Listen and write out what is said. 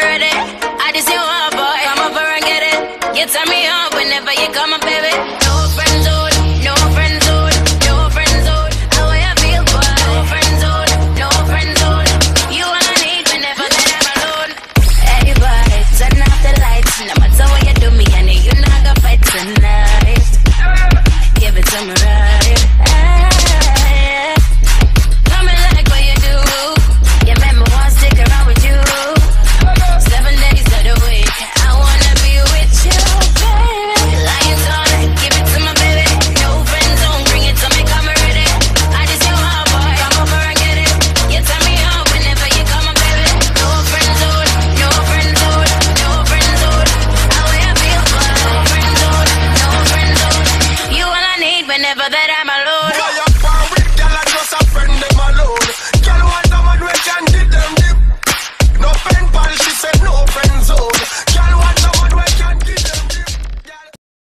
ready. I just you want, boy. Come over and get it. You turn me on whenever you come on, baby.